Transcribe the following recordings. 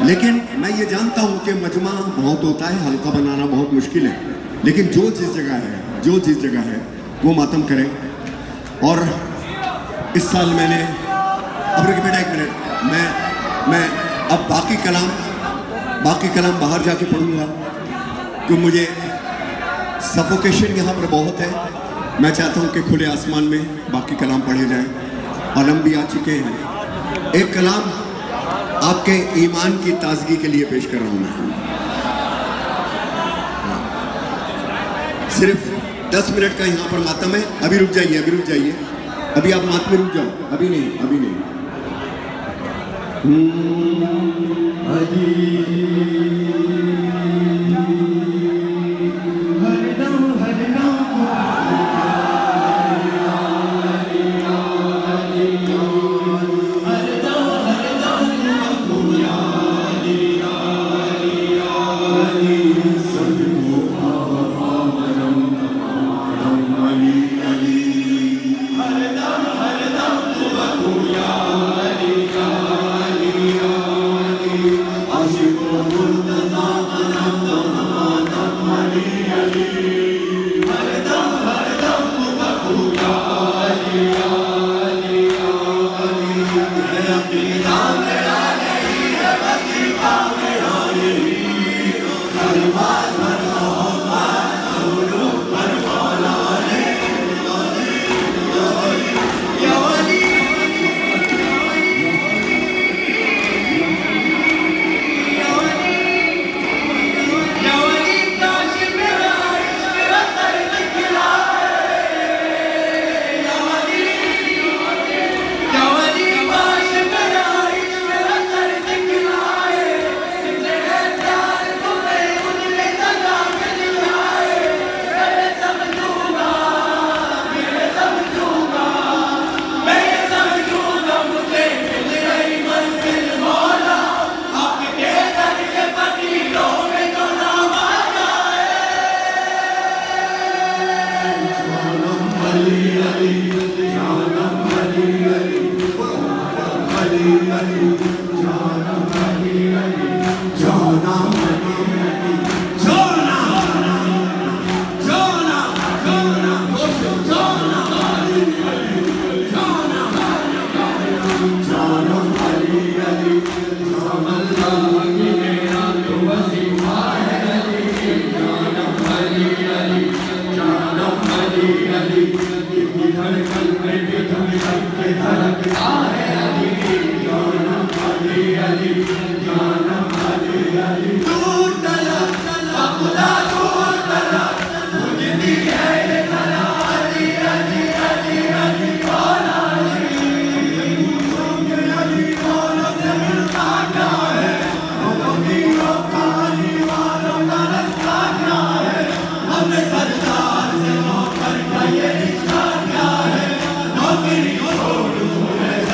लेकिन मैं ये जानता हूँ कि मजमा बहुत होता है, हल्का बनाना बहुत मुश्किल है, लेकिन जो जिस जगह है वो मातम करे। और इस साल मैंने अब रुकिए बेटा एक मिनट, मैं अब बाकी कलाम बाहर जाके पढ़ूंगा क्योंकि मुझे सफोकेशन यहाँ पर बहुत है। मैं चाहता हूँ कि खुले आसमान में बाकी कलाम पढ़े जाएं। आलम भी आ चुके हैं। एक कलाम आपके ईमान की ताजगी के लिए पेश कर रहा हूँ मैं। सिर्फ 10 मिनट का यहाँ पर मातम है। अभी रुक जाइए, अभी आप मात में रुक जाओ, अभी नहीं।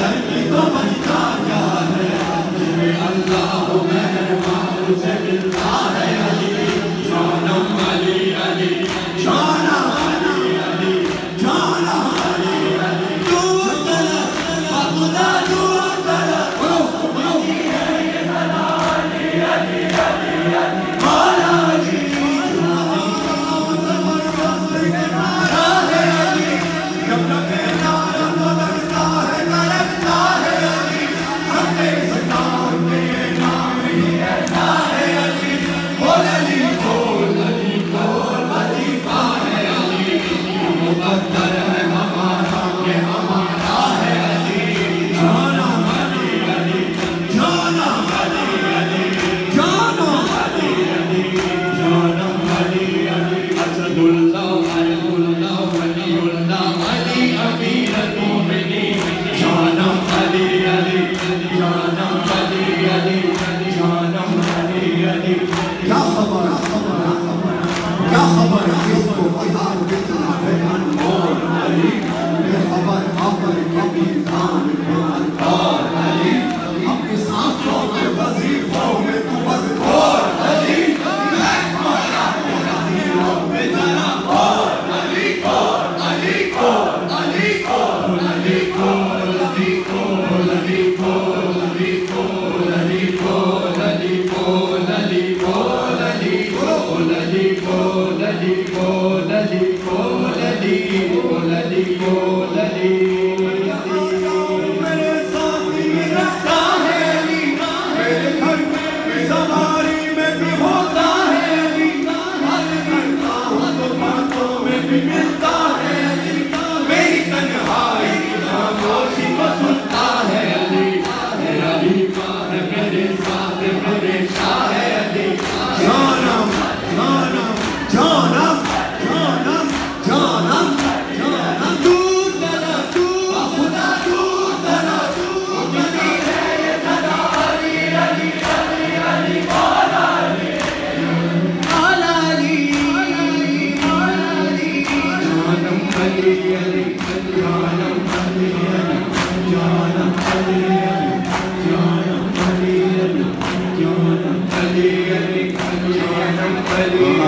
अल्लाह पहली